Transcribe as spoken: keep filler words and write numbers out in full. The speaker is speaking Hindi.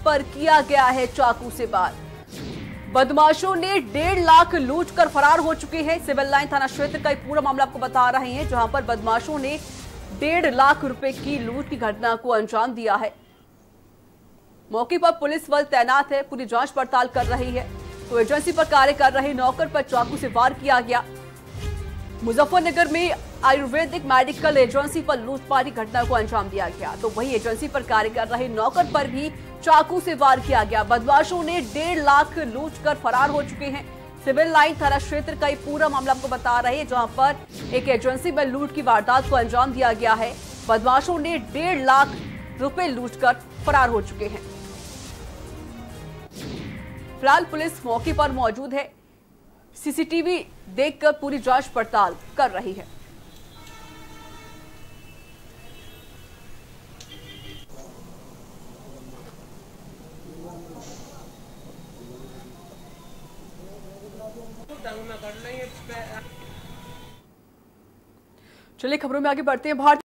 पर किया गया है चाकू से वार। बदमाशों ने डेढ़ लाख लूट कर फरार हो चुके हैं। सिविल लाइन थाना क्षेत्र का पूरा मामला आपको बता रहे हैं, जहां पर बदमाशों ने डेढ़ लाख रुपए की लूट की घटना को अंजाम दिया है। मौके पर पुलिस बल तैनात है, पूरी जांच पड़ताल कर रही है। तो एजेंसी पर कार्य कर रहे नौकर पर चाकू से वार किया गया। मुजफ्फरनगर में आयुर्वेदिक मेडिकल एजेंसी पर लूटपाट की घटना को अंजाम दिया गया, तो वहीं एजेंसी पर कार्य कर रहे नौकर पर भी चाकू से वार किया गया। बदमाशों ने डेढ़ लाख लूट कर फरार हो चुके हैं। सिविल लाइन थाना क्षेत्र का ये पूरा मामला आपको बता रहे हैं, जहां पर एक एजेंसी में लूट की वारदात को अंजाम दिया गया है। बदमाशों ने डेढ़ लाख रुपए लूट कर फरार हो चुके हैं। फिलहाल पुलिस मौके पर मौजूद है, सीसीटीवी देखकर पूरी जांच पड़ताल कर रही है। चलिए खबरों में आगे बढ़ते हैं। भारत